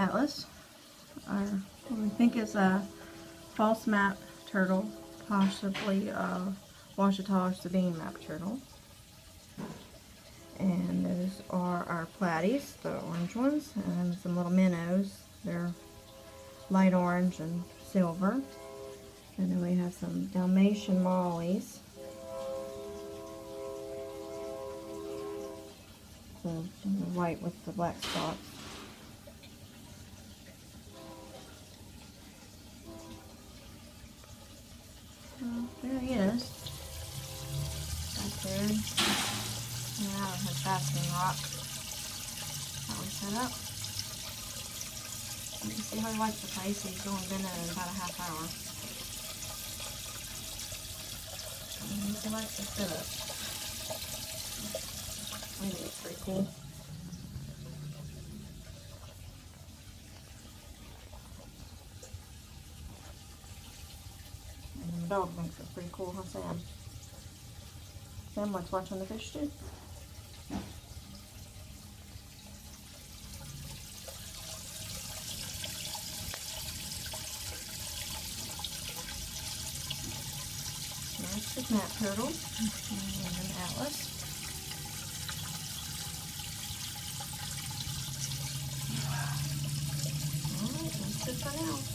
Atlas, or what we think is a false map turtle, possibly a Ouachita or Sabine map turtle. And those are our platys, the orange ones, and some little minnows. They're light orange and silver. And then we have some Dalmatian mollies. The white with the black spots. Well, there he is. Right there. Now his basking rock. That was set up. You can see how he likes the place. He's going been in about a half hour. And he likes to sit up. I think it's pretty cool. And the dog thinks it's pretty cool, huh, Sam? Sam likes watching the fish too. There's the map turtle and an Atlas. Alright, that's it for now.